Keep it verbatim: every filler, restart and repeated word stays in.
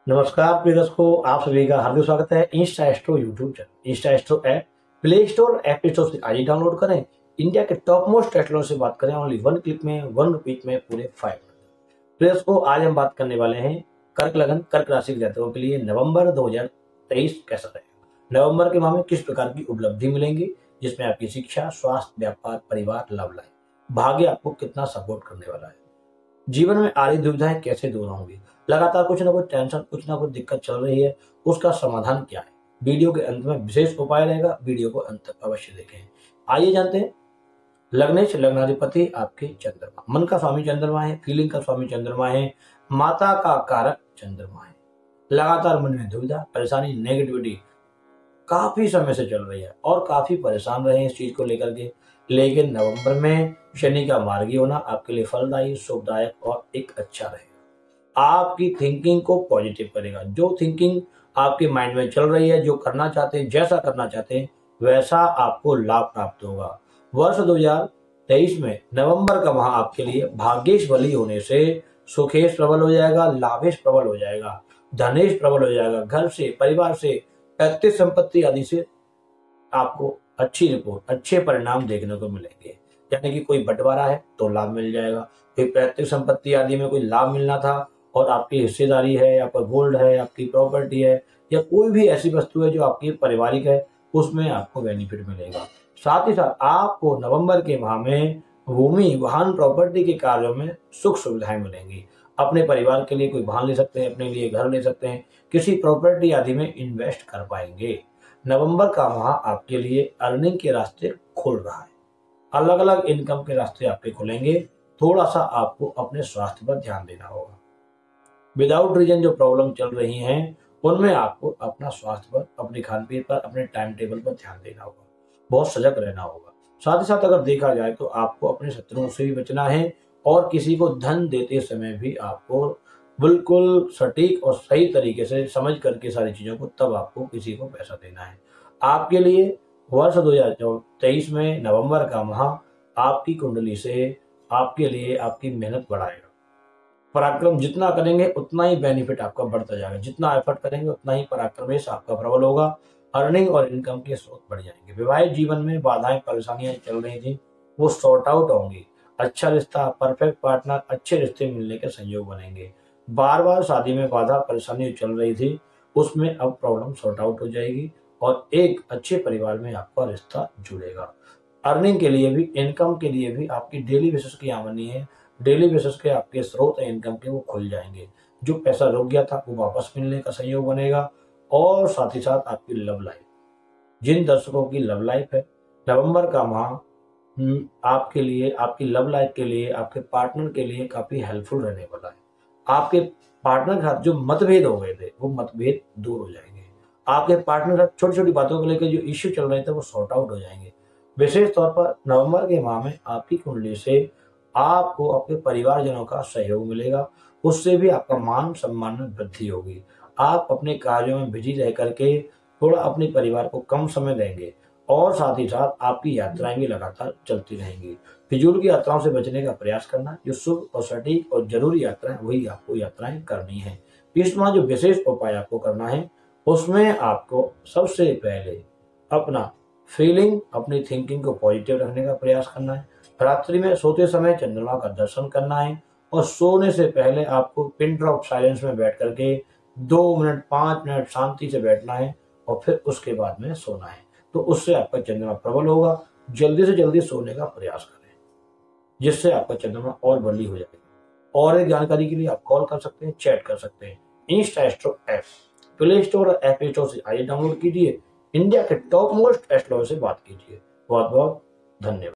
नमस्कार प्रिय दर्शकों, आप सभी का हार्दिक स्वागत है Insta Astro YouTube channel. Insta Astro app Play Store App Store से आज ही डाउनलोड करें। इंडिया के टॉप मोस्ट एस्ट्रोलॉजर से बात करें ओनली वन क्लिक में, वन रुपीज में पूरे फाइव मिनट। प्रिय दर्शकों, आज हम बात करने वाले हैं कर्क लगन कर्क राशि के जातकों के लिए नवंबर दो हजार तेईस कैसा रहेगा। नवंबर के माह में किस प्रकार की उपलब्धि मिलेंगी, जिसमें आपकी शिक्षा, स्वास्थ्य, व्यापार, परिवार, लव लाइफ, भाग्य आपको कितना सपोर्ट करने वाला है, जीवन में आ रही दुविधाएं कैसे दूर होंगी, लगातार कुछ ना कुछ टेंशन, कुछ ना कुछ दिक्कत चल रही है, उसका समाधान क्या है। वीडियो के अंत में विशेष उपाय रहेगा, वीडियो को अंत तक अवश्य देखें। आइए जानते हैं। लग्नेश लग्नाधिपति आपके चंद्रमा, मन का स्वामी चंद्रमा है, फीलिंग का स्वामी चंद्रमा है, माता का कारक चंद्रमा है। लगातार मन में दुविधा, परेशानी, नेगेटिविटी काफी समय से चल रही है और काफी परेशान रहे इस चीज को लेकर के। लेकिन नवंबर में शनि का मार्गी होना आपके लिए फलदायी, शुभदायक और एक अच्छा रहेगा। आपकी थिंकिंग को पॉजिटिव करेगा। जो थिंकिंग आपके माइंड में चल रही है, जो करना चाहते हैं, जैसा करना चाहते हैं, वैसा आपको लाभ प्राप्त होगा। वर्ष दो हजार तेईस में नवंबर का माह आपके लिए भाग्येश बली होने से सुखेश प्रबल हो जाएगा, लाभेश प्रबल हो जाएगा, धनेश प्रबल हो जाएगा। घर से, परिवार से, पैतृक संपत्ति आदि से आपको अच्छी रिपोर्ट, अच्छे परिणाम देखने को मिलेंगे। यानी कि कोई बंटवारा है तो लाभ मिल जाएगा, कोई पैतृक संपत्ति आदि में कोई लाभ मिलना था और आपकी हिस्सेदारी है, या कोई गोल्ड है, आपकी प्रॉपर्टी है, या कोई भी ऐसी वस्तु है जो आपकी पारिवारिक है, उसमें आपको बेनिफिट मिलेगा। साथ ही साथ आपको नवंबर के माह में भूमि, वाहन, प्रॉपर्टी के कार्यों में सुख सुविधाएं मिलेंगी। अपने परिवार के लिए कोई वाहन ले सकते हैं, अपने लिए घर ले सकते हैं, किसी प्रॉपर्टी आदि में इन्वेस्ट कर पाएंगे। नवंबर का माह आपके लिए अर्निंग के रास्ते खोल रहा है। अलग अलग इनकम के रास्ते आपके खुलेंगे। थोड़ा सा आपको अपने स्वास्थ्य पर ध्यान देना होगा। विदाउट रीजन जो प्रॉब्लम चल रही हैं, उनमें आपको अपना स्वास्थ्य पर, अपने खान पीन पर, अपने टाइम टेबल पर ध्यान देना होगा। बहुत सजग रहना होगा। साथ ही साथ अगर देखा जाए तो आपको अपने शत्रुओं से भी बचना है और किसी को धन देते समय भी आपको बिल्कुल सटीक और सही तरीके से समझ करके सारी चीजों को, तब आपको किसी को पैसा देना है। आपके लिए वर्ष दो हजार तेईस में नवंबर का माह आपकी कुंडली से आपके लिए आपकी मेहनत बढ़ाएगा। पराक्रम जितना करेंगे उतना ही बेनिफिट आपका बढ़ता जाएगा। जितना एफर्ट करेंगे उतना ही पराक्रमेश आपका प्रबल होगा। अर्निंग और इनकम के स्रोत बढ़ जाएंगे। विवाहित जीवन में बाधाएं, परेशानियां चल रही थी, वो सॉर्ट आउट होंगी। अच्छा रिश्ता, परफेक्ट पार्टनर, अच्छे रिश्ते मिलने के संयोग बनेंगे। बार बार शादी में बाधा, परेशानी चल रही थी, उसमें अब प्रॉब्लम सॉर्ट आउट हो जाएगी और एक अच्छे परिवार में आपका रिश्ता जुड़ेगा। अर्निंग के लिए भी, इनकम के लिए भी आपकी डेली बेसिस की आमदनी है, डेली बेसिस के आपके स्रोत है इनकम के, वो खुल जाएंगे। जो पैसा रुक गया था वो वापस मिलने का संयोग बनेगा। और साथ ही साथ आपकी लव लाइफ, जिन दर्शकों की लव लाइफ है, नवंबर का माह आपके लिए, आपकी लव लाइफ के लिए, आपके पार्टनर के लिए काफी हेल्पफुल रहने वाला है। आपके पार्टनर के साथ जो मतभेद हो गए थे, वो मतभेद दूर हो जाएंगे। आपके पार्टनर के साथ छोटी छोटी बातों को लेकर जो इश्यू चल रहे थे, वो सॉर्ट आउट हो जाएंगे। विशेष तौर पर नवंबर के माह में आपकी कुंडली से आपको अपने परिवारजनों का सहयोग मिलेगा। उससे भी आपका मान सम्मान में वृद्धि होगी। आप अपने कार्यों में बिजी रह करके थोड़ा अपने परिवार को कम समय देंगे और साथ ही साथ आपकी यात्राएं भी लगातार चलती रहेंगी। फिजूल की यात्राओं से बचने का प्रयास करना। जो शुभ और सटीक और जरूरी यात्राएं, वही आपको यात्राएं करनी है। इस माह जो विशेष उपाय आपको करना है, उसमें आपको सबसे पहले अपना फीलिंग, अपनी थिंकिंग को पॉजिटिव रखने का प्रयास करना है। रात्रि में सोते समय चंद्रमा का दर्शन करना है और सोने से पहले आपको पिन ड्रॉप साइलेंस में बैठ करके दो मिनट, पांच मिनट शांति से बैठना है और फिर उसके बाद में सोना है। तो उससे आपका चंद्रमा प्रबल होगा। जल्दी से जल्दी सोने का प्रयास करें, जिससे आपका चंद्रमा और बली हो जाएगा। और एक जानकारी के लिए आप कॉल कर सकते हैं, चैट कर सकते हैं। Insta Astro app Play Store और ऐप स्टोर से आइए डाउनलोड कीजिए। इंडिया के टॉप मोस्ट एस्ट्रोलॉजर से बात कीजिए। बहुत बहुत धन्यवाद।